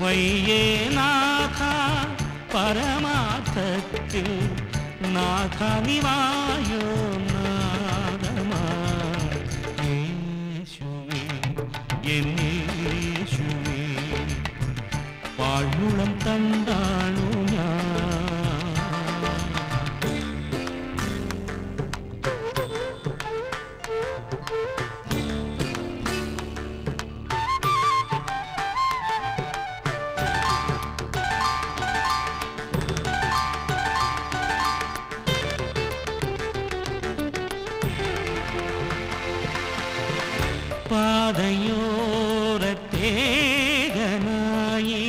വയ്യേ നാഥ പരമാർത്ഥത്തിൽ നാഥ നിവായോ നാദമാ യേശുവേ എന്നേശുവേ പാഴ്മുളം കണ്ടാണു ഞാൻ പാതയോരത്തേകനായി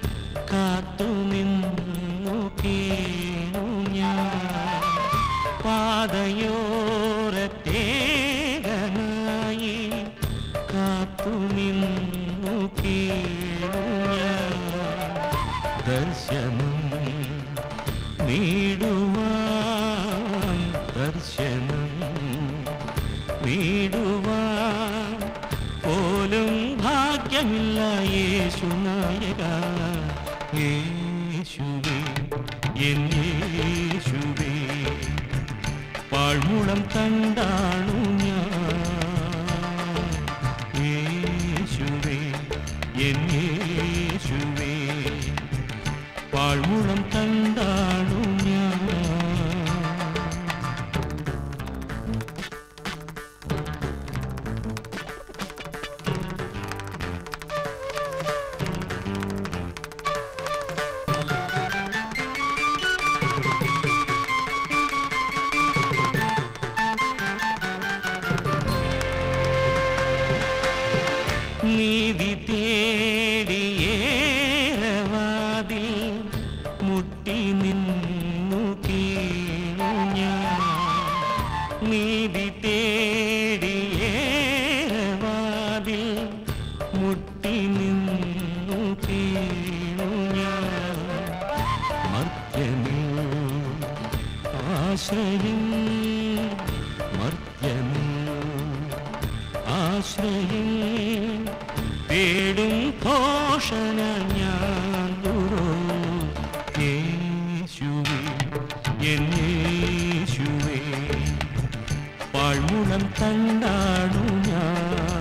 കാത്തുനിന്നു കേണു ഞാൻ പാതയോരത്തേകനായി കാത്തുനിന്നു കേണു ഞാൻ ദർശനം നീടുവാൻ ദർശനം നീടുവാൻ പോലും ഭാഗ്യമില്ല യേശുനായക യേശുവേ എന്നേശുവേ പാഴ്മുളം കണ്ടാണു ഞാൻ യേശുവേ എന്നേശുവേ പാഴ്മുളം കണ്ടാണു ഞാൻ നീതി തേടിയേറവാതിൽ മുട്ടി നിന്നു കേണു ഞാൻ നീതി തേടിയേറവാതിൽ മുട്ടി നിന്നു കേണു ഞാൻ മർത്യനിൽ ആശ്രയം മർത്യനിൽ ആശ്രയം തേടും ഘോഷണ ഞാൻ ദുരോ യേശുവേ എന്നേശുവേ പാഴ്മുളം കണ്ടാണു ഞാൻ